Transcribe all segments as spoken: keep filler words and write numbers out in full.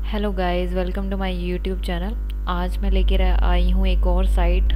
Hello guys, welcome to my YouTube channel. आज मैं लेकर आई हूँ एक और साइट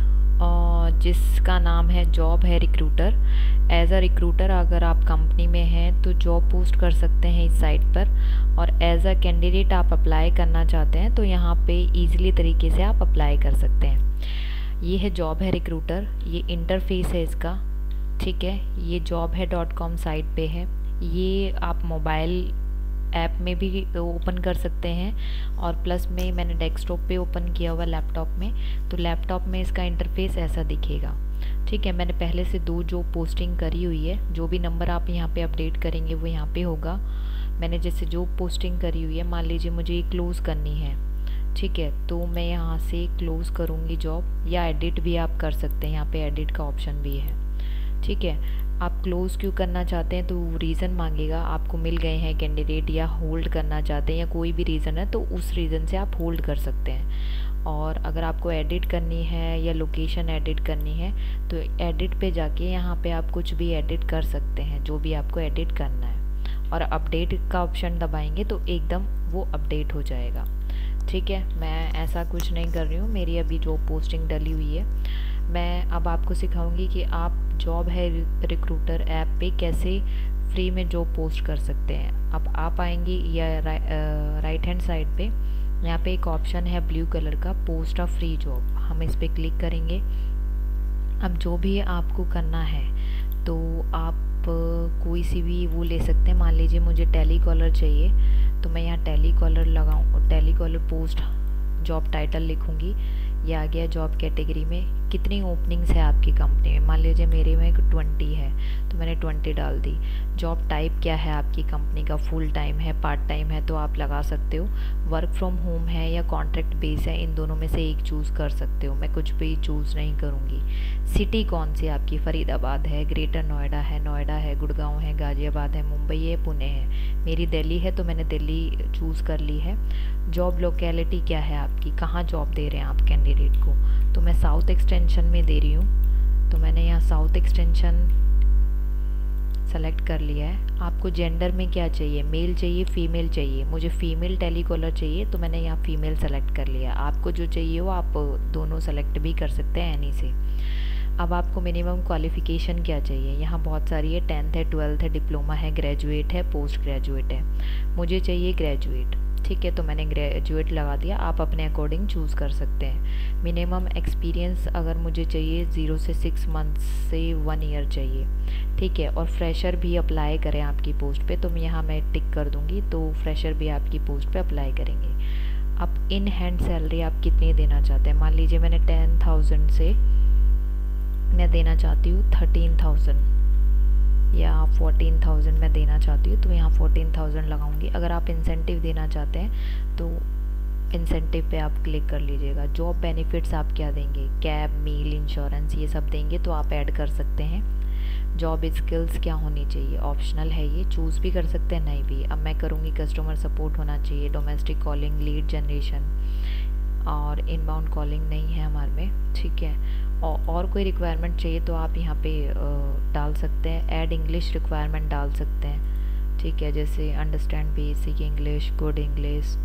जिसका नाम है जॉब है रिक्रूटर। एज अ रिक्रूटर अगर आप कंपनी में हैं तो जॉब पोस्ट कर सकते हैं इस साइट पर, और एज अ कैंडिडेट आप अप्लाई करना चाहते हैं तो यहाँ पे इजीली तरीके से आप अप्लाई कर सकते हैं। ये है जॉब है रिक्रूटर, ये इंटरफेस है इसका। ठीक है, ये जॉब है डॉट कॉम साइट पे है। ये आप मोबाइल ऐप में भी ओपन कर सकते हैं, और प्लस में मैंने डेस्कटॉप पे ओपन किया हुआ लैपटॉप में, तो लैपटॉप में इसका इंटरफेस ऐसा दिखेगा। ठीक है, मैंने पहले से दो जो पोस्टिंग करी हुई है, जो भी नंबर आप यहाँ पे अपडेट करेंगे वो यहाँ पे होगा। मैंने जैसे जो पोस्टिंग करी हुई है, मान लीजिए मुझे क्लोज़ करनी है, ठीक है, तो मैं यहाँ से क्लोज़ करूँगी जॉब, या एडिट भी आप कर सकते हैं, यहाँ पे एडिट का ऑप्शन भी है। ठीक है, आप क्लोज़ क्यों करना चाहते हैं तो रीज़न मांगेगा, आपको मिल गए हैं कैंडिडेट, या होल्ड करना चाहते हैं, या कोई भी रीज़न है तो उस रीज़न से आप होल्ड कर सकते हैं। और अगर आपको एडिट करनी है या लोकेशन एडिट करनी है तो एडिट पे जाके यहाँ पे आप कुछ भी एडिट कर सकते हैं, जो भी आपको एडिट करना है, और अपडेट का ऑप्शन दबाएंगे तो एकदम वो अपडेट हो जाएगा। ठीक है, मैं ऐसा कुछ नहीं कर रही हूँ, मेरी अभी जो पोस्टिंग डली हुई है। मैं अब आपको सिखाऊंगी कि आप जॉब है रिक्रूटर ऐप पे कैसे फ्री में जॉब पोस्ट कर सकते हैं। अब आप आएंगे या राइट हैंड साइड पे, यहाँ पे एक ऑप्शन है ब्लू कलर का, पोस्ट अ फ्री जॉब, हम इस पर क्लिक करेंगे। अब जो भी आपको करना है तो आप कोई सी भी वो ले सकते हैं। मान लीजिए मुझे टेली कॉलर चाहिए, तो मैं यहाँ टेली कॉलर लगाऊँ, telecaller post job title लिखूँगी। ये आ गया जॉब कैटेगरी में कितनी ओपनिंग्स है आपकी कंपनी में, मान लीजिए मेरे में ट्वेंटी है तो मैंने ट्वेंटी डाल दी। जॉब टाइप क्या है आपकी कंपनी का, फुल टाइम है, पार्ट टाइम है तो आप लगा सकते हो। वर्क फ्रॉम होम है या कॉन्ट्रैक्ट बेस है, इन दोनों में से एक चूज़ कर सकते हो, मैं कुछ भी चूज़ नहीं करूँगी। सिटी कौन सी आपकी, फरीदाबाद है, ग्रेटर नोएडा है, नोएडा है, गुड़गांव है, गाज़ियाबाद है, मुंबई है, पुणे है। मेरी दिल्ली है तो मैंने दिल्ली चूज़ कर ली है। जॉब लोकेलिटी क्या है आपकी, कहाँ जॉब दे रहे हैं आप कैंडिडेट को, तो मैं साउथ एक्सटेंशन में दे रही हूँ, तो मैंने यहाँ साउथ एक्सटेंशन सेलेक्ट कर लिया है। आपको जेंडर में क्या चाहिए, मेल चाहिए, फीमेल चाहिए, मुझे फीमेल टेलीकॉलर चाहिए तो मैंने यहाँ फीमेल सेलेक्ट कर लिया। आपको जो चाहिए वो आप दोनों सेलेक्ट भी कर सकते हैं एनी से। अब आपको मिनिमम क्वालिफ़िकेशन क्या चाहिए, यहाँ बहुत सारी है, टेंथ है, ट्वेल्थ है, डिप्लोमा है, ग्रेजुएट है, पोस्ट ग्रेजुएट है। मुझे चाहिए ग्रेजुएट, ठीक है, तो मैंने ग्रेजुएट लगा दिया। आप अपने अकॉर्डिंग चूज़ कर सकते हैं। मिनिमम एक्सपीरियंस अगर मुझे चाहिए ज़ीरो से सिक्स मंथ्स से वन ईयर चाहिए, ठीक है, और फ्रेशर भी अप्लाई करें आपकी पोस्ट पे, तो मैं यहाँ मैं टिक कर दूँगी, तो फ्रेशर भी आपकी पोस्ट पे अप्लाई करेंगे। अब इन हैंड सैलरी आप कितनी देना चाहते हैं, मान लीजिए मैंने टेन थाउजेंड से मैं देना चाहती हूँ थर्टीन थाउजेंड या फोर्टीन थाउजेंड मैं देना चाहती हूँ, तो यहाँ फोर्टीन थाउजेंड लगाऊंगी। अगर आप इंसेंटिव देना चाहते हैं तो इंसेंटिव पे आप क्लिक कर लीजिएगा। जॉब बेनिफिट्स आप क्या देंगे, कैब, मील, इंश्योरेंस, ये सब देंगे तो आप ऐड कर सकते हैं। जॉब स्किल्स क्या होनी चाहिए, ऑप्शनल है, ये चूज़ भी कर सकते हैं, नहीं भी। अब मैं करूँगी कस्टमर सपोर्ट होना चाहिए, डोमेस्टिक कॉलिंग, लीड जनरेशन, और इनबाउंड कॉलिंग नहीं है हमारे में, ठीक है। और, और कोई रिक्वायरमेंट चाहिए तो आप यहाँ पे डाल सकते हैं। ऐड इंग्लिश रिक्वायरमेंट डाल सकते हैं, ठीक है, जैसे understand basic English, good English,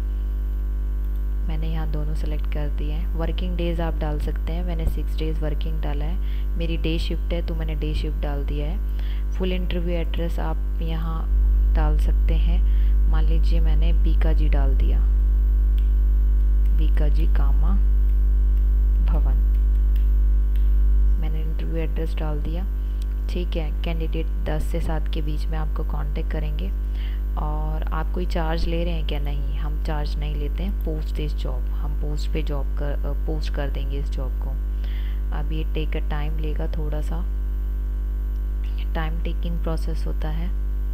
मैंने यहाँ दोनों सेलेक्ट कर दिए हैं। वर्किंग डेज़ आप डाल सकते हैं, मैंने सिक्स डेज़ वर्किंग डाला है। मेरी डे शिफ्ट है तो मैंने डे शिफ्ट डाल दिया है। फुल इंटरव्यू एड्रेस आप यहाँ डाल सकते हैं, मान लीजिए मैंने बीकाजी डाल दिया, बीकाजी कामा भवन, मैंने इंटरव्यू एड्रेस डाल दिया, ठीक है। कैंडिडेट दस से सात के बीच में आपको कांटेक्ट करेंगे। और आप कोई चार्ज ले रहे हैं क्या, नहीं, हम चार्ज नहीं लेते हैं। पोस्ट दिस जॉब, हम पोस्ट पे जॉब कर पोस्ट कर देंगे इस जॉब को। अब ये टेक अ टाइम लेगा, थोड़ा सा टाइम टेकिंग प्रोसेस होता है।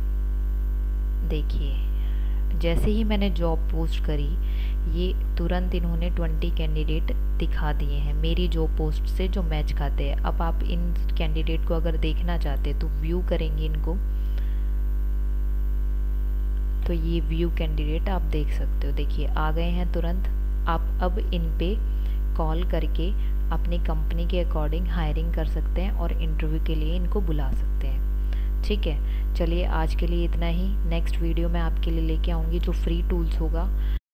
देखिए जैसे ही मैंने जॉब पोस्ट करी, ये तुरंत इन्होंने ट्वेंटी कैंडिडेट दिखा दिए हैं मेरी जॉब पोस्ट से जो मैच खाते हैं। अब आप इन कैंडिडेट को अगर देखना चाहते हैं तो व्यू करेंगे इनको, तो ये व्यू कैंडिडेट आप देख सकते हो, देखिए आ गए हैं तुरंत। आप अब इन पे कॉल करके अपनी कंपनी के अकॉर्डिंग हायरिंग कर सकते हैं और इंटरव्यू के लिए इनको बुला सकते हैं, ठीक है। चलिए आज के लिए इतना ही। नेक्स्ट वीडियो में आपके लिए लेके आऊँगी जो फ्री टूल्स होगा।